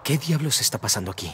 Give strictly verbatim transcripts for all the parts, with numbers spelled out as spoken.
¿Qué diablos está pasando aquí?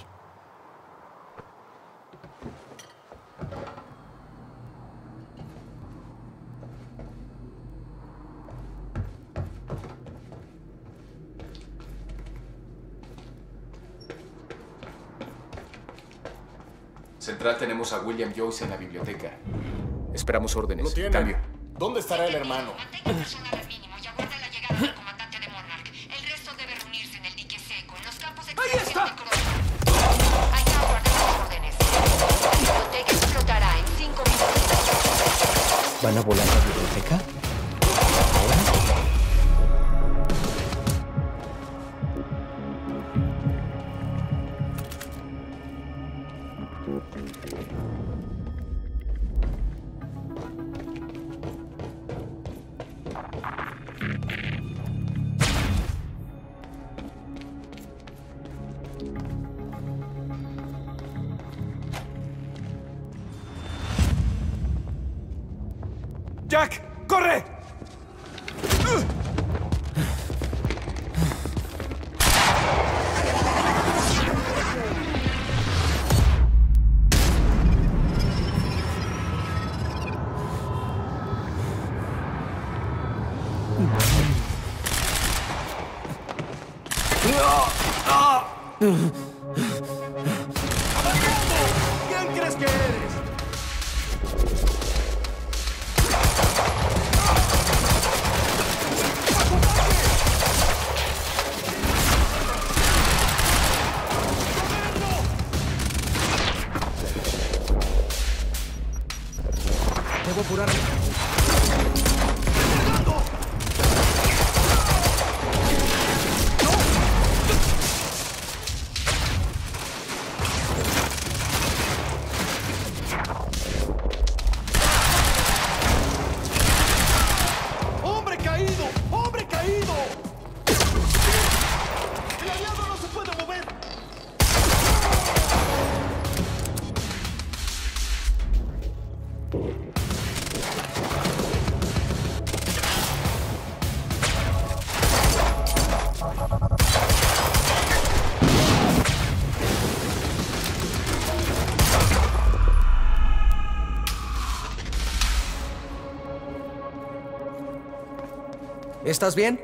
Central, tenemos a William Joyce en la biblioteca. Esperamos órdenes. Lo tienen. Cambio. ¿Dónde estará el hermano? Mantenga personal al mínimo y aguarde la llegada del comandante de Monarch. El resto debe reunirse en el dique seco, en los campos de extracción de Crossroads. Hay que aguardar las órdenes. La biblioteca explotará en cinco minutos. ¿Van a volar la biblioteca? ¿Ahora? ¡Jack! ¡Corre! ¿Quién crees que eres? Debo apurarme. ¡Hombre caído! ¡Hombre caído! ¡El aliado no se puede mover! ¿Estás bien?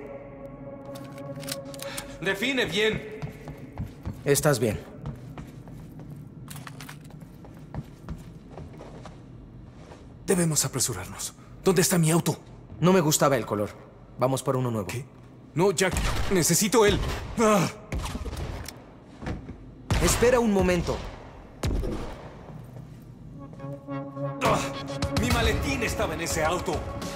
Define bien. Estás bien. Debemos apresurarnos. ¿Dónde está mi auto? No me gustaba el color. Vamos por uno nuevo. ¿Qué? No, Jack. Necesito él. Ah. Espera un momento. Ah. Mi maletín estaba en ese auto.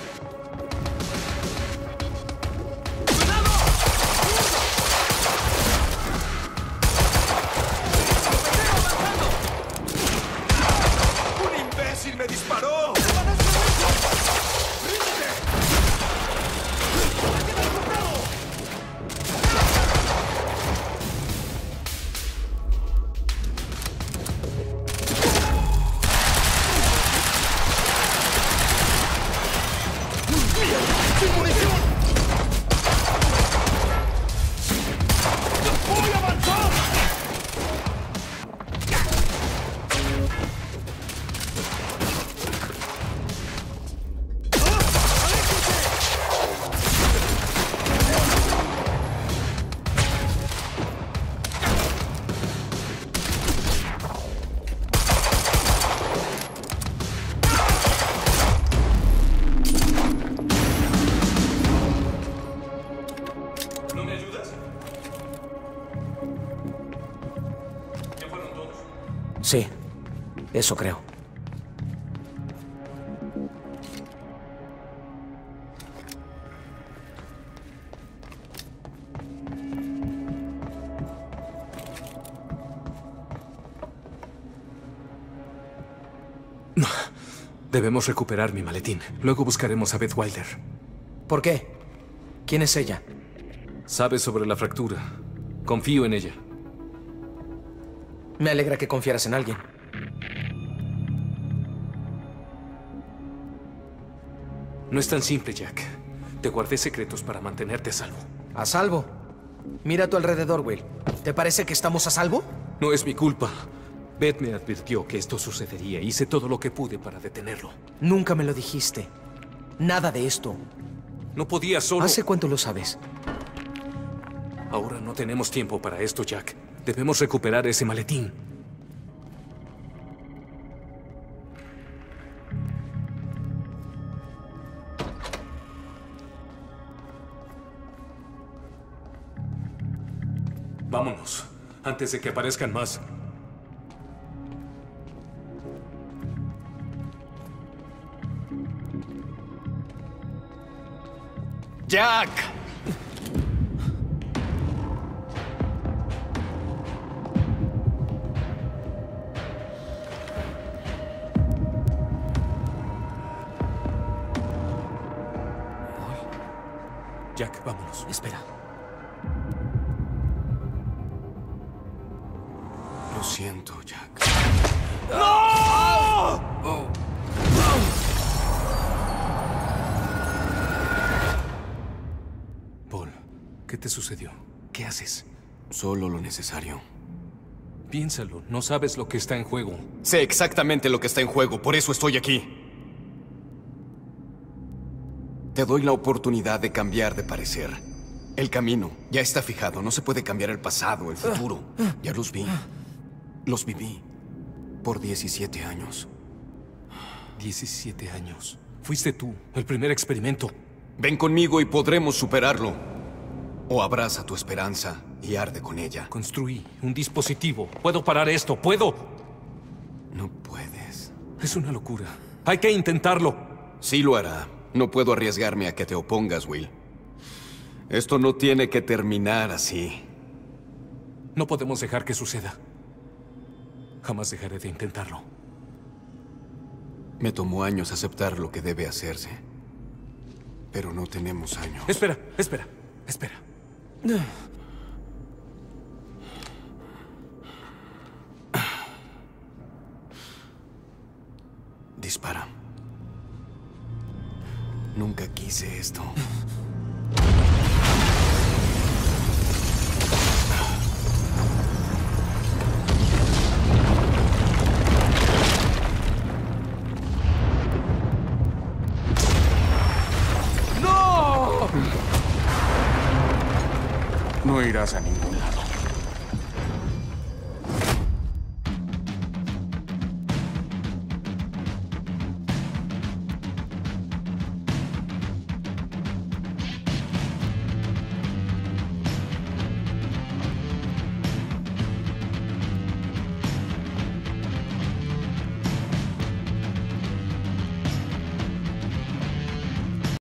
¡Me disparó! ¡Sin munición! ¡Voy a avanzar! ¿No me ayudas? ¿Ya fueron todos? Sí, eso creo. No. Debemos recuperar mi maletín. Luego buscaremos a Beth Wilder. ¿Por qué? ¿Quién es ella? Sabe sobre la fractura. Confío en ella. Me alegra que confiaras en alguien. No es tan simple, Jack. Te guardé secretos para mantenerte a salvo. A salvo. Mira a tu alrededor, Will. ¿Te parece que estamos a salvo? No es mi culpa. Beth me advirtió que esto sucedería. Hice todo lo que pude para detenerlo. Nunca me lo dijiste. Nada de esto. No podía solo... ¿Hace cuánto lo sabes? Ahora no tenemos tiempo para esto, Jack. Debemos recuperar ese maletín. Vámonos, antes de que aparezcan más. ¡Jack! Jack, vámonos. Espera. Lo siento, Jack. Paul, ¿qué te sucedió? ¿Qué haces? Solo lo necesario. Piénsalo, no sabes lo que está en juego. Sé exactamente lo que está en juego, por eso estoy aquí. Te doy la oportunidad de cambiar de parecer. El camino ya está fijado, no se puede cambiar el pasado, el futuro. Ya los vi. Los viví por diecisiete años. diecisiete años. Fuiste tú, el primer experimento. Ven conmigo y podremos superarlo. O abraza tu esperanza y arde con ella. Construí un dispositivo. Puedo parar esto, puedo. No puedes. Es una locura. Hay que intentarlo. Sí lo hará. No puedo arriesgarme a que te opongas, Will. Esto no tiene que terminar así. No podemos dejar que suceda. Jamás dejaré de intentarlo. Me tomó años aceptar lo que debe hacerse. Pero no tenemos años. Espera, espera, espera. Dispara. Nunca quise esto. ¡No! No irás a ningún